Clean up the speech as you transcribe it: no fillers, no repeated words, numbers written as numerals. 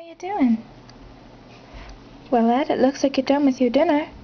you doing? Well, Ed, it looks like you're done with your dinner.